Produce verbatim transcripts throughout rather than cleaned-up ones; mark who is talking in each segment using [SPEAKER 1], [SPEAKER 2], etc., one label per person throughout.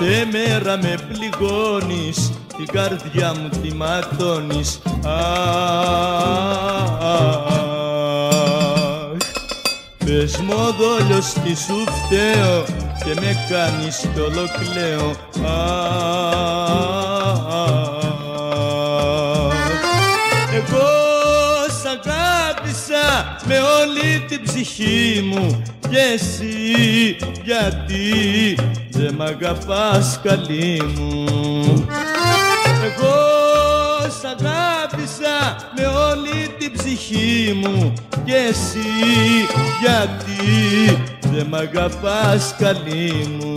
[SPEAKER 1] Κάθε μέρα με πληγώνεις, την καρδιά μου τη ματώνεις. Πες μου ο δόλιος τι σου φταίω και με κάνεις κι όλο κλαίω. Εγώ σ' αγάπησα με όλη την ψυχή μου κι εσύ γιατί δεν μ' αγαπάς καλή μου. Εγώ σ' αγάπησα με όλη την ψυχή μου κι εσύ γιατί δεν μ' αγαπάς καλή μου.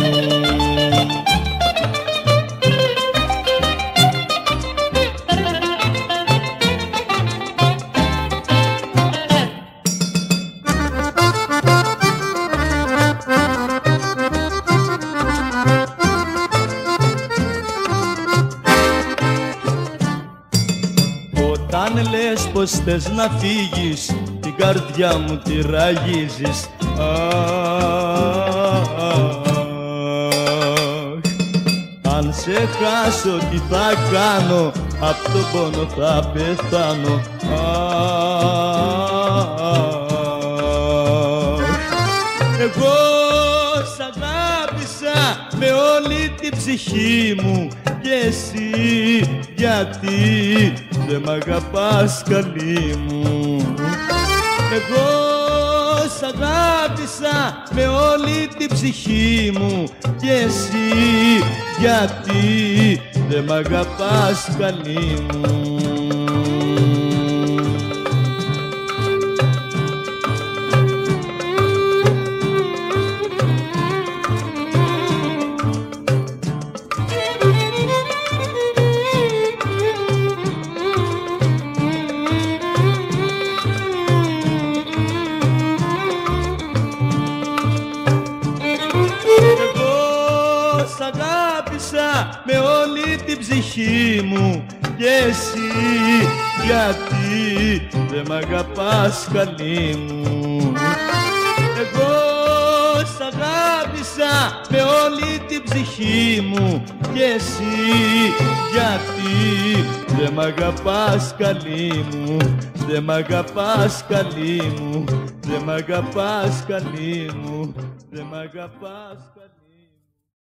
[SPEAKER 1] Όταν λες πως θες να φύγεις, την καρδιά μου τη ραγίζεις. Αν σε χάσω τι θα κάνω, απ' τον πόνο θα πεθάνω. Εγώ σ' αγάπησα με όλη την ψυχή μου κι εσύ γιατί δεν μ' αγαπάς καλή μου. Εγώ σ' αγάπησα με όλη την ψυχή μου κι εσύ γιατί δεν μ' αγαπάς καλή μου. Σ' αγάπησα με όλη την ψυχή μου κι εσύ γιατί δεν μ' αγαπάς καλή μου. Εγώ σ' αγάπησα με όλη την ψυχή μου κι εσύ γιατί δεν μ' αγαπάς καλή μου. Δεν μ' αγαπάς καλή μου, δεν μ' αγαπάς καλή μου, δεν μ' αγαπάς καλή μου.